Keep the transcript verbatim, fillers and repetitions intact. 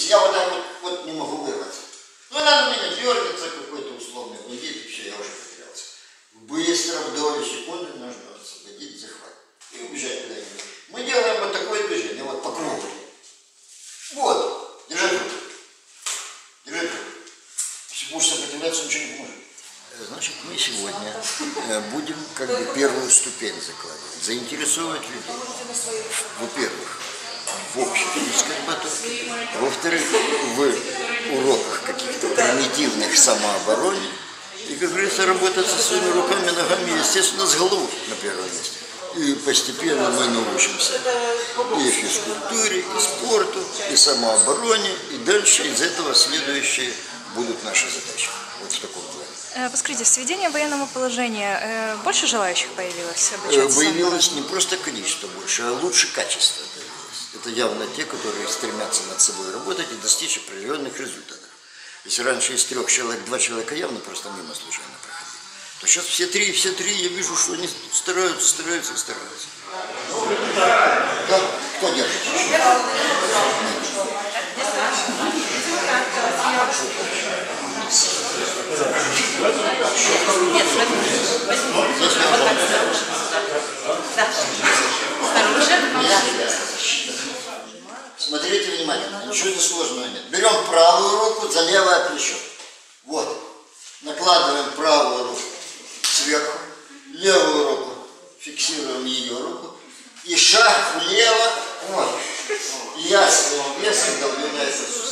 видите, я вот так вот, вот не могу вырваться. Ну, надо меня дергаться, какой-то условный бандит, и все, я уже потерялся. Быстро, в долю секунды нужно освободить захват и убежать куда-нибудь. Мы делаем вот такое движение, вот по кругу. Вот, держать руку. Держать руку. Если будешь сопротивляться, ничего не поможет. Значит, мы сегодня будем как бы первую ступень закладывать, заинтересовать людей. Во-первых, в общей физической подготовке, во-вторых, в уроках каких-то примитивных самообороне и, как говорится, работать со своими руками, ногами, естественно, с головой на первом месте. И постепенно мы научимся и физкультуре, и спорту, и самообороне, и дальше из этого следующие будут наши задачи. Вот в таком плане. Подскажите, с введением военного положения больше желающих появилось обучаться? Появилось не просто количество больше, а лучше качество появилось. Это явно те, которые стремятся над собой работать и достичь определенных результатов. Если раньше из трех человек, два человека явно просто мимо случайно проходили, то сейчас все три, все три, я вижу, что они стараются, стараются и стараются. Да? Кто держит? Нет, возьми. Да. Снаружи. Смотрите внимательно, ничего сложного нет. Берем правую руку за левое плечо. Вот. Накладываем правую руку сверху, левую руку, фиксируем ее руку. И шаг влево, вот. И я своим весом долбим на это.